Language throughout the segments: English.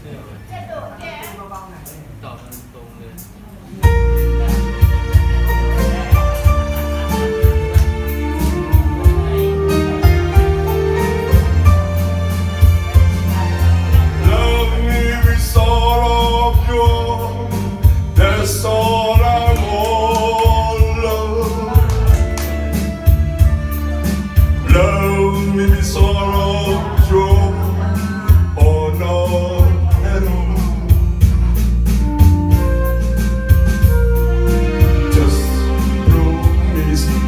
ต่อกันตรงเลย Love me with all of your, that's all I want, love. Love me with all of your, or not at all. Just promise me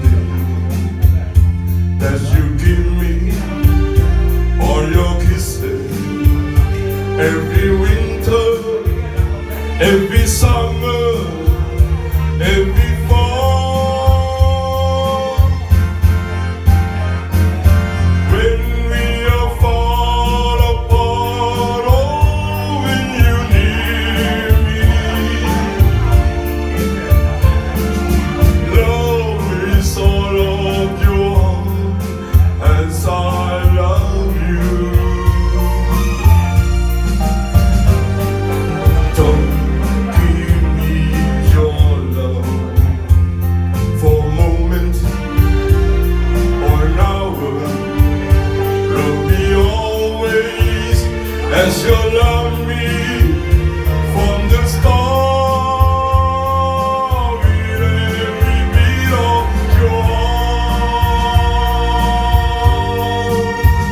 that you give me all your kisses every winter, every summer, every fall. When we are fall apart, oh, when you need me, love is all of your heart as I love you. Don't give me your love for a moment or an hour. Love me always as you love me from the start, with every beat of your heart.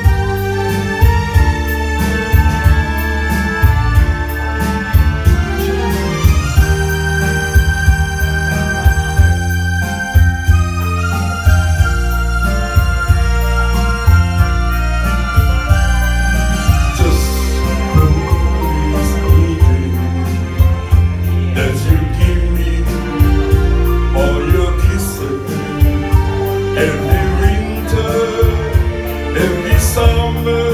Just promise me that you give me all your kisses every winter, every summer,